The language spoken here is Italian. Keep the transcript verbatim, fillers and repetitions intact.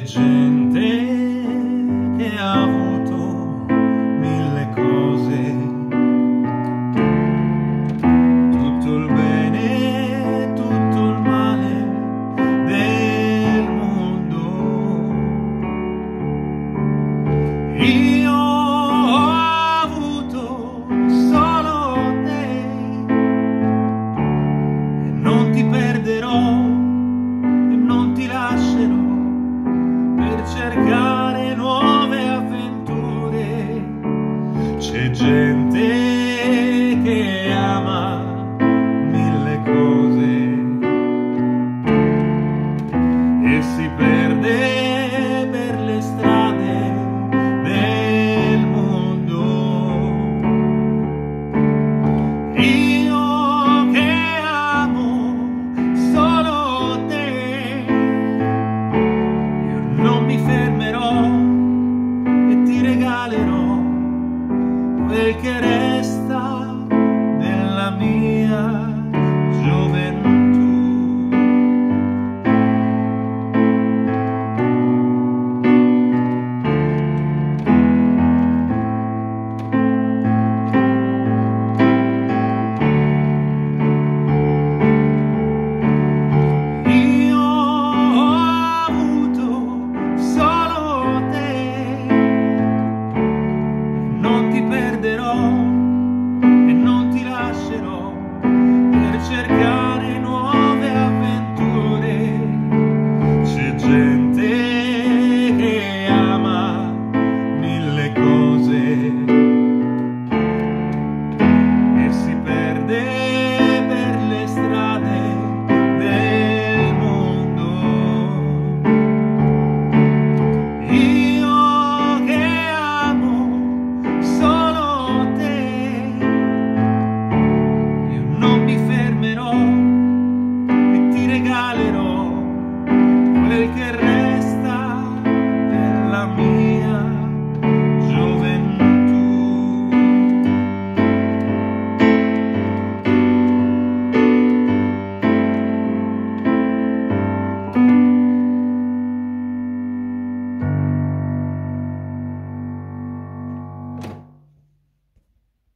gente che ha avuto mille cose, tutto il bene, tutto il male del mondo. Io ho avuto solo te e non ti perderò e non ti lascerò per cercare nuove avventure. C'è gente che ama mille cose e si perde per le strade del mondo. Io che amo solo te, io non mi fermerò e ti regalerò quel che resta